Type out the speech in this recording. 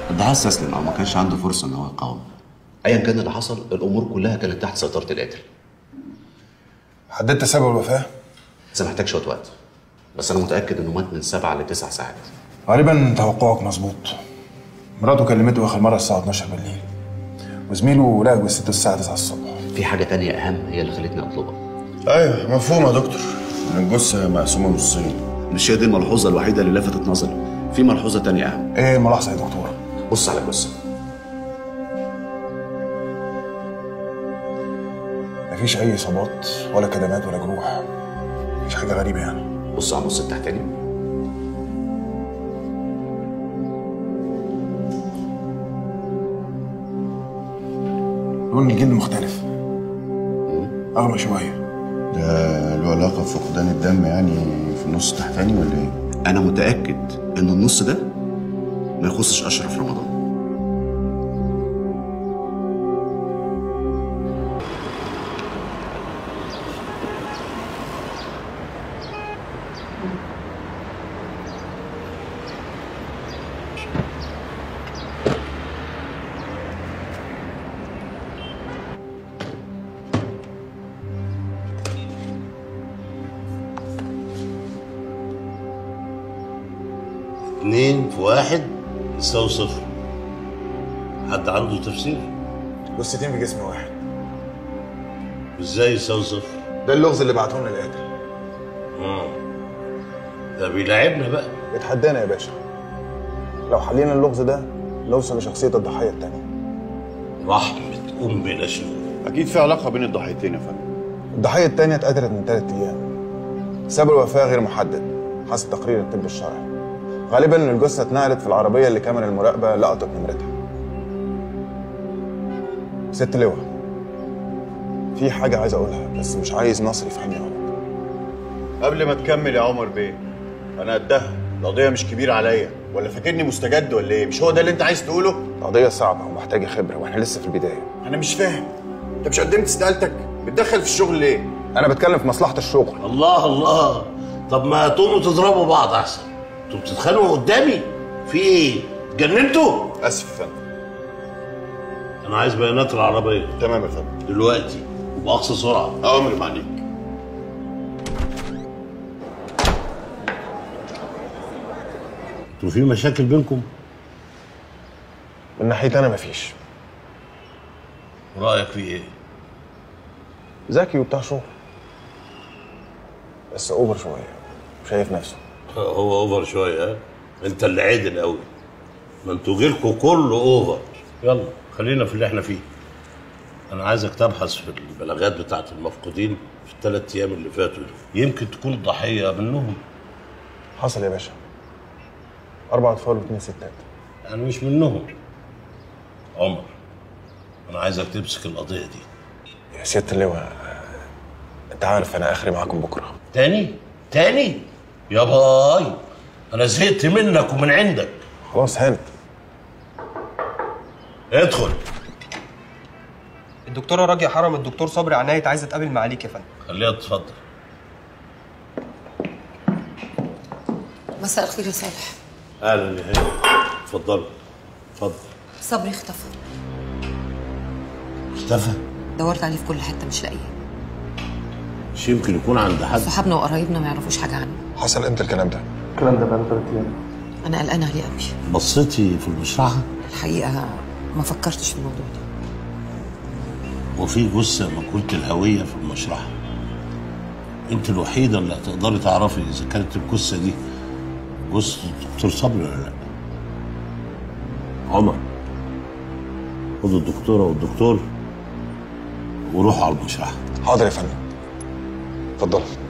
الضحية استسلم او ما كانش عنده فرصه ان هو يقاوم. ايا كان اللي حصل، الامور كلها كانت تحت سيطره القاتل. حددت سبب الوفاه؟ بس محتاج شويه وقت، بس انا متاكد انه مات من 7 ل 9 ساعات. غالبا توقعك مظبوط. مراته كلمته اخر مره الساعه 12 بالليل، وزميله لقى جثته الساعه 9 الصبح. في حاجه تانية اهم هي اللي خلتني اطلبها. ايوه مفهوم يا دكتور، الجثه مقسومه نصين. مش هي دي الملحوظه الوحيده اللي لفتت نظري، في ملحوظه تانية اهم. ايه الملاحظه يا دكتور؟ بص على الجثه. مفيش اي اصابات ولا كدمات ولا جروح، مفيش حاجه غريبه يعني. بص على النص التحتاني. لون الجلد مختلف، اغمق شويه. ده له علاقه بفقدان الدم يعني في النص التحتاني ولا ايه؟ انا متاكد ان النص ده ما يخصش اشرف رمضان. اتنين في واحد يساوي صفر. حد عنده تفسير؟ جثتين في جسم واحد. ازاي يساوي صفر؟ ده اللغز اللي بعته لنا القاتل. ده بيلاعبنا بقى. اتحدانا يا باشا، لو حلينا اللغز ده نوصل لشخصيه الضحيه التانيه. رحمة أم بلا شؤون. اكيد في علاقه بين الضحيتين يا فندم. الضحيه التانيه اتقتلت من 3 ايام. سبب الوفاه غير محدد حسب تقرير الطب الشرعي. غالبا الجثه اتنقلت في العربيه اللي كاميرا المراقبه لقطت نمرتها. ست لواء، في حاجه عايز اقولها بس مش عايز نصر يفهمني غلط. قبل ما تكمل يا عمر بيه، انا قدها، القضيه مش كبيره عليا، ولا فاكرني مستجد ولا ايه؟ مش هو ده اللي انت عايز تقوله؟ القضيه صعبه ومحتاجه خبره واحنا لسه في البدايه. انا مش فاهم، انت مش قدمت استقالتك؟ بتدخل في الشغل ليه؟ انا بتكلم في مصلحه الشغل. الله الله، طب ما تقوموا تضربوا بعض احسن. انتوا بتتخانقوا قدامي؟ في ايه؟ اتجننتوا؟ اسف يا فندم. انا عايز بيانات العربيه. تمام يا فندم. دلوقتي وباقصى سرعه. اوامر معاليك. انتوا في مشاكل بينكم؟ من ناحيتي انا مفيش. رايك في ايه؟ ذكي وبتاع شغل، بس اوفر شويه، شايف نفسه. هو اوفر شويه. ها انت اللي عادل قوي، ما انتوا جيلكوا كله اوفر. يلا خلينا في اللي احنا فيه. انا عايزك تبحث في البلاغات بتاعت المفقودين في ال3 ايام اللي فاتوا دول، يمكن تكون الضحيه منهم. حصل يا باشا، 4 أطفال و2 ستات. يعني مش منهم. عمر، انا عايزك تمسك القضيه دي. يا سياده اللواء، انت عارف انا اخري معاكم بكره. تاني يا باي، انا زهقت منك ومن عندك. خلاص هانت. ادخل. الدكتوره راجية حرم الدكتور صبري عناية عايزه تقابل معاليك يا فندم. خليها تتفضل. مساء الخير يا صالح. اهلا يا هاني، اتفضل. صبري اختفى. اختفى؟ دورت عليه في كل حته مش لاقيه. مش يمكن يكون عند حد؟ صحابنا وقرايبنا ما يعرفوش حاجه عنه. حصل امتى الكلام ده؟ الكلام ده بقاله 3 ايام. انا قلقانه عليه قوي. بصيتي في المشرحه؟ الحقيقه ما فكرتش في الموضوع ده. وفي جثه مجهوله الهويه في المشرحه. انت الوحيده اللي هتقدري تعرفي اذا كانت الجثه دي جثه الدكتور صبري ولا لا. عمر، خد الدكتوره والدكتور وروحوا على المشرحه. حاضر يا فندم، اتفضل.